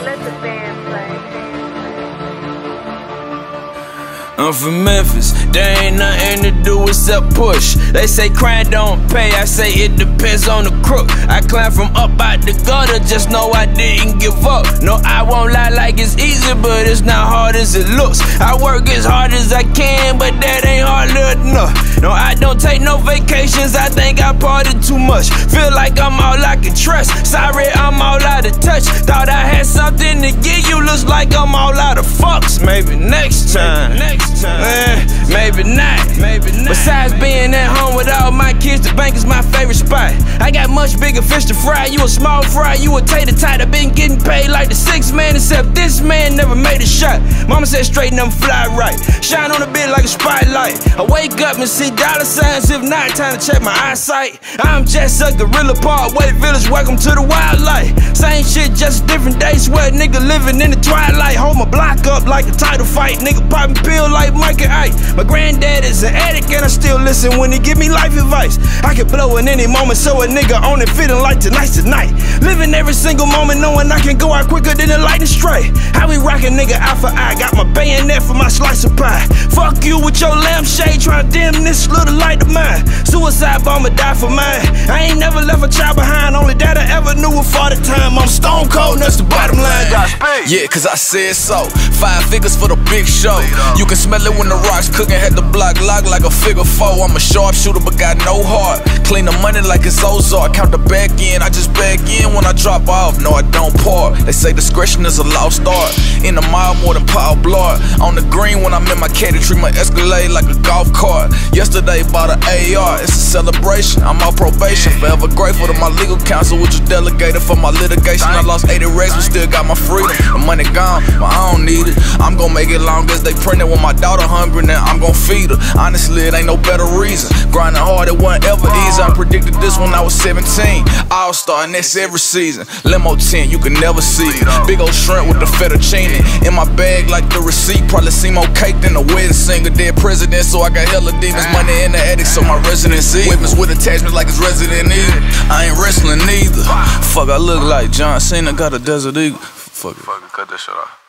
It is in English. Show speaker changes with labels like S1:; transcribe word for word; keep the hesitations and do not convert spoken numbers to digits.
S1: Let the band play.
S2: I'm from Memphis, there ain't nothing to do except push. They say crime don't pay, I say it depends on the crook. I climb from up out the gutter, just know I didn't give up. No, I won't lie like it's easy, but it's not hard as it looks. I work as hard as I can, but that ain't hard enough. No, I don't take no vacations, I think I partied too much. Feel like I'm all I can trust, sorry I'm all out of touch. Thought I had something to give you, looks like I'm all out of fucks. Maybe next time, maybe next time. Eh, maybe not. Maybe not. Besides being at home with all my kids, the bank is my favorite spot. I got much bigger fish to fry, you a small fry, you a tater tot. I been getting paid like the sixth man, except this man never made a shot. Mama said straighten them fly right, shine on a bit like a spotlight. I wake up and see dollar signs, if not, time to check my eyesight. I'm just a gorilla part, Wait Village, welcome to the wildlife. Same shit, just a different day, swear nigga living in the twilight. Hold my block up like a title fight, nigga popping pill like Mike and Ike. My granddad is an addict and I still listen when he give me life advice. I could blow in any moment, so a nigga on it feeling like tonight's the night. Living every single moment knowing I can go out quicker than a lightning strike. How we rockin' nigga eye for eye, got my bayonet for my slice of pie. Fuck you with your lampshade, tryna dim this little light of mine. Suicide bomber die for mine. I ain't never left a child behind, only that I ever knew for the time. I'm stone cold, that's the bottom line.
S3: Yeah, cause I said so. Five figures for the big show. You can smell it when the rocks cooking, had the block locked like a figure four. I'm a sharpshooter but got no heart. Clean the money like it's Ozark. Count the back in, I just back in when I drop off. No, I don't park. They say discretion is a lost art. In the mile more than Paul Blart. On the green when I'm in my caddy, treat my Escalade like a golf cart. Yesterday bought an A R, it's a celebration. I'm on probation, forever grateful to my legal counsel, which was delegated for my litigation. I lost eighty racks, but still got my freedom. The money gone, but I don't need it. I'm gon' make it long as they print it. When my daughter hungry, now I'm gon' feed her. Honestly, it ain't no better reason. Grinding hard, it wasn't ever easy. I predicted this when I was seventeen. All-star, and that's every season. Limo tent, you can never see it. Big old shrimp with the fettuccine in my bag like the receipt. Probably seem more cake than a wedding singer. Dead president, so I got hella demons. Money in the attic, so my residency. Weapons with attachments like it's Resident Evil. I ain't wrestling neither. Fuck, I look like John Cena, got a Desert Eagle. Fuck it.
S4: Fuck it, cut that shit off.